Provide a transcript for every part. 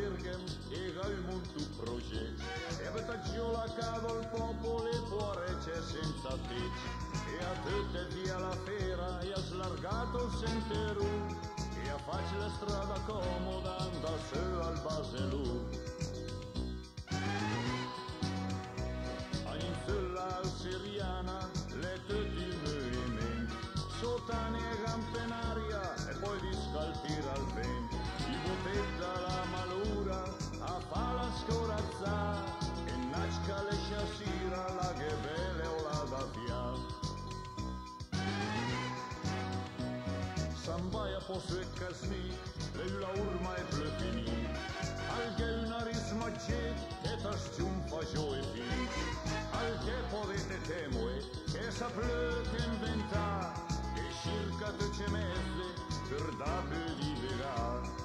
Bergen également tout projet. E abitaggio la cavo il popolo e cuore c'è senza fece. E a tutte via la fera e ha slargato il sentiero. E a facile strada comoda anda su al Baselù. A in sulla siriana le tutti i movimenti. Sotane e gampe in aria e poi di scaltire al vento. I botetta la malura a fa la scorazza e nasca le sciasira la che belle o la da via. Sambaia posso e casni le la urma e bleu fini al che una risma c'è e tasciumpa gio e fin al che potete temoe e sa bleu che inventa e circa te ce messe per da di vegar.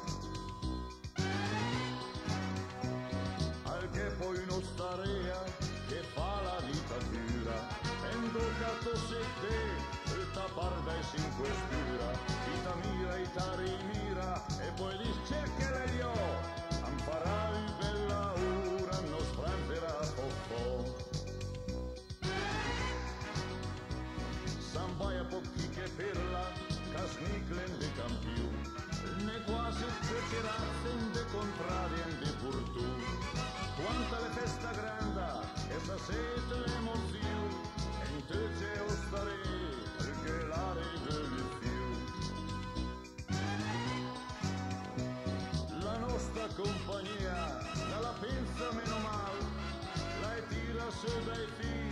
Che poi uno starea che fa la dittatura en ducato se te il taparda e sin questura ita mira ita rimira e poi dice che le io amparai bella ora non spranzerà poco sambaia pochi che perla casniclen de campiu ne quasi cercerazzen de contrarien de purtu. Quanta le festa granda e sta sete l'emozione e in te c'è o stare perché l'are del fiu. La nostra compagnia non la pensa meno mal la e tira su dai figli